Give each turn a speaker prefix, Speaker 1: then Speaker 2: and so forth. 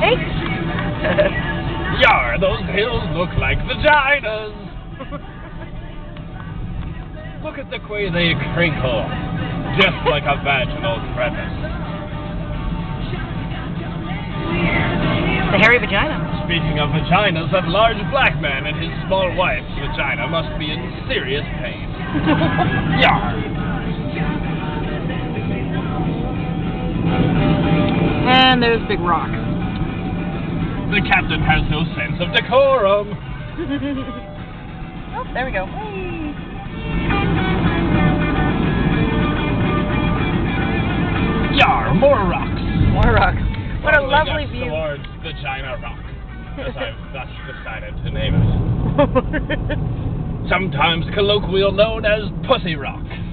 Speaker 1: Thanks.
Speaker 2: Yar, those hills look like vaginas. Look at the way they crinkle, just like a vaginal crevice.
Speaker 1: The hairy vagina.
Speaker 2: Speaking of vaginas, that large black man and his small wife's vagina must be in serious pain. Yar.
Speaker 1: And there's Big Rock.
Speaker 2: The captain has no sense of decorum.
Speaker 1: Oh, there we go. Hey.
Speaker 2: Yar, more rocks.
Speaker 1: More rock. What a
Speaker 2: Finally
Speaker 1: lovely
Speaker 2: got
Speaker 1: view.
Speaker 2: towards Vagina Rock, as I've thus decided to name it. Sometimes colloquially known as Pussy Rock.